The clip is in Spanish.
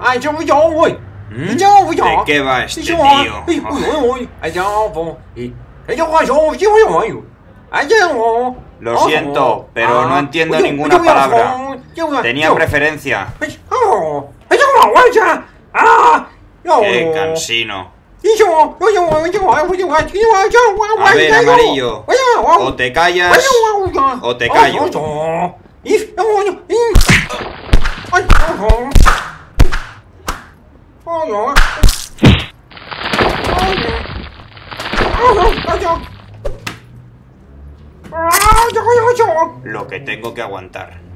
哎，这不要我，你叫我要。 ¿De qué va este 你叫 tío? 我，哎呀不，哎呀我说就我有，哎呀我。 Lo siento, pero no entiendo ninguna palabra. Tenía preferencia. ¡Qué cansino! A ver, amarillo. O te callas o te callo. Lo que tengo que aguantar.